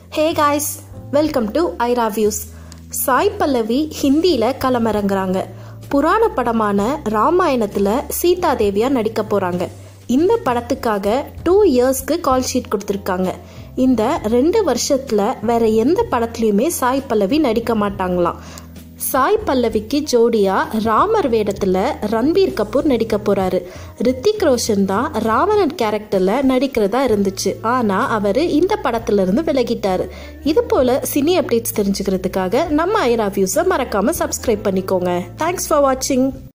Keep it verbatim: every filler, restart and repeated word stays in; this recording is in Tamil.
Hey guys, welcome to Ira Views. Sai Pallavi ஹிந்தியில களமிறங்குறாங்க. புராண படமான ராமாயணத்துல சீதா தேவியா நடிக்க போறாங்க. இந்த படத்துக்காக டூ இயர்ஸ்க்கு கால் ஷீட் கொடுத்துருக்காங்க. இந்த ரெண்டு வருஷத்துல வேற எந்த படத்துலயுமே சாய் பல்லவி நடிக்க மாட்டாங்களாம். சாய் பல்லவிக்கு ஜோடியா ராமர் வேடத்துல ரன்பீர் கபூர் நடிக்க போறாரு. ரித்திக் ரோஷன் தான் ராவணன் கேரக்டர்ல நடிக்கிறதா இருந்துச்சு. ஆனா அவரு இந்த படத்துல இருந்து விலகிட்டாரு. இது போல சினி அப்டேட்ஸ் தெரிஞ்சுக்கிறதுக்காக நம்ம ஐரா வியூஸை மறக்காம சப்ஸ்கிரைப் பண்ணிக்கோங்க. தேங்க்ஸ் ஃபார் வாட்சிங்.